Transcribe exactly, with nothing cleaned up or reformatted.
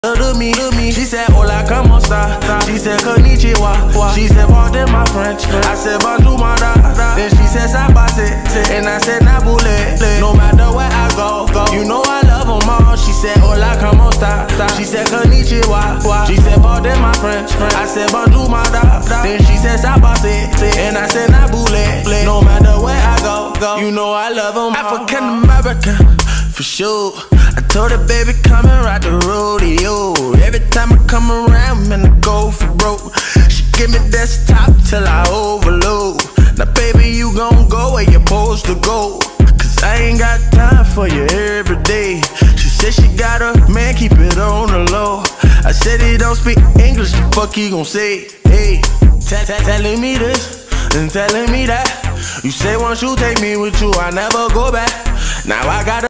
To me, to me, she said, hola, como esta? She said, konnichiwa. She said, pardon my French. I said, bonjour, mada. Then she said, sabase. And I said, nabule. No matter where I go, go. You know I love them all. She said, hola, como esta? She said, konnichiwa. She said, pardon my French. I said, bonjour, mada. Then she said, sabase. And I said, nabule. No matter where I go, go. You know I love them all. African American, for sure. I told her, baby, come and ride the rodeo. Every time I come around, man, I go for broke. She give me desktop till I overload. Now, baby, you gon' go where you're supposed to go. Cause I ain't got time for you every day. She said she got a man, keep it on the low. I said he don't speak English, the fuck he gon' say? Hey, telling me this and telling me that. You say once you take me with you, I never go back. Now I gotta